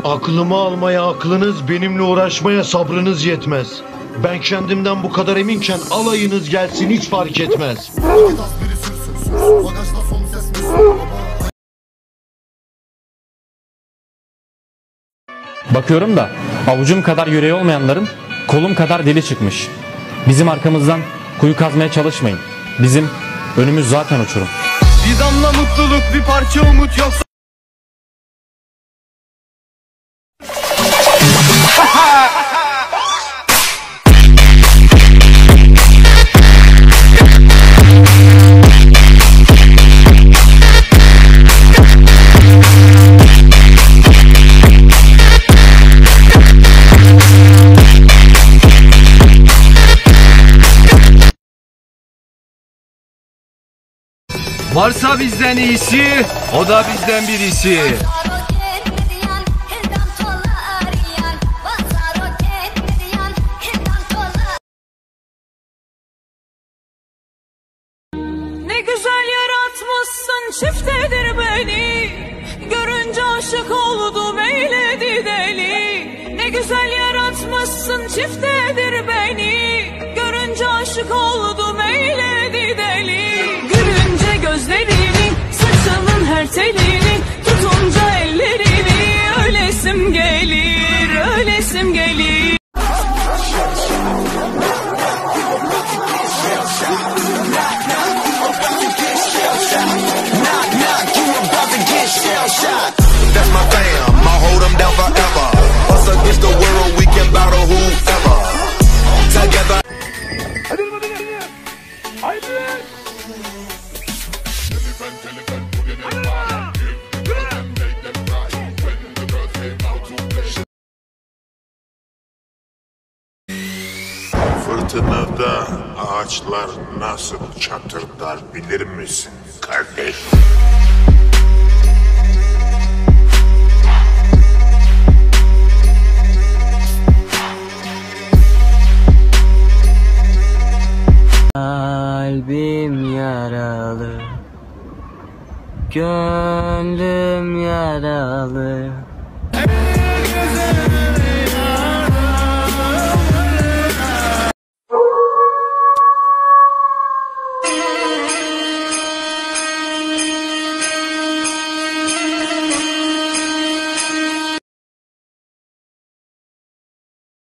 Aklımı almaya aklınız, benimle uğraşmaya sabrınız yetmez. Ben kendimden bu kadar eminken alayınız gelsin hiç fark etmez. Bakıyorum da avucum kadar yüreği olmayanların kolum kadar dili çıkmış. Bizim arkamızdan kuyu kazmaya çalışmayın. Bizim önümüz zaten uçurum. Bir damla mutluluk, bir parça umut yoksa... Varsa bizden iyisi, o da bizden birisi. Ne güzel yaratmışsın, çiftedir beni. Görünce aşık oldum, eyledi deli. Ne güzel yaratmışsın, çiftedir beni. Görünce aşık oldum, eyledi deli. Gülünce gözlerini, saçının her telini, tutunca ellerini, ölesim gelir, ölesim gelir. That's my fam, I hold them down forever. Us against the world, we can battle whoever. Together. Fırtınada ağaçlar nasıl çatırdar bilir misin kardeş? Kalbim yaralı, gönlüm yaralı.